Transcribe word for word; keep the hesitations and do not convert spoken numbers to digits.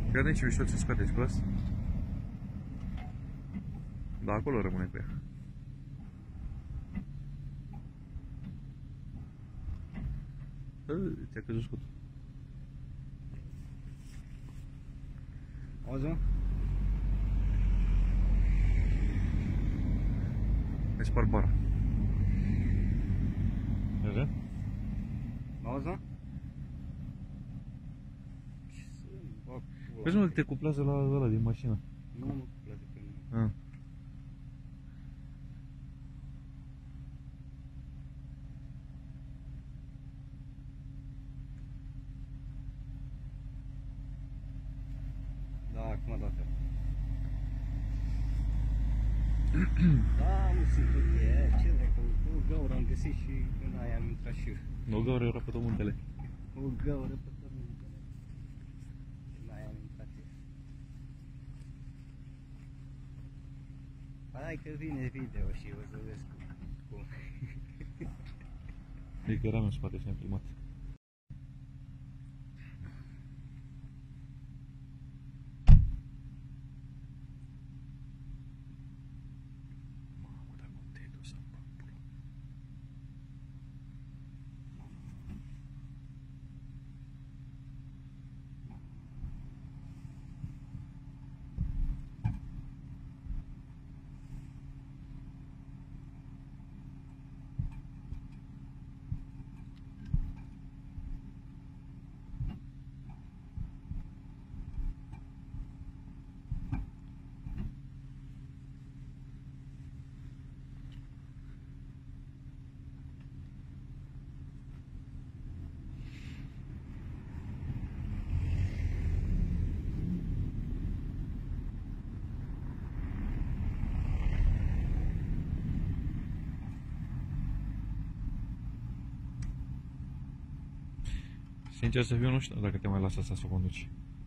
Crede ce mișto ce scoateți clas? Da, acolo rămâne cu ea. Ți-a căzut scutul. Auzi, mă? Îi spar bara. Așa? Auzi, mă? Ce să-mi bag pula? Vezi, mă, te cuplează la ăla din mașină. Nu mă cuplează pe mine. Ah. Da, acum a dat el. Da, nu sunt ok, ce dacă o gaură am găsit și în aia am intrat și eu. O gaură era pe tot muntele. O gaură pe tot muntele. În aia am intrat eu. Hai că vine video și o să vezi cum. E că eram în spate și ne-am filmat. Sincer să fiu, nu știu dacă te mai lasă asta să o conduci.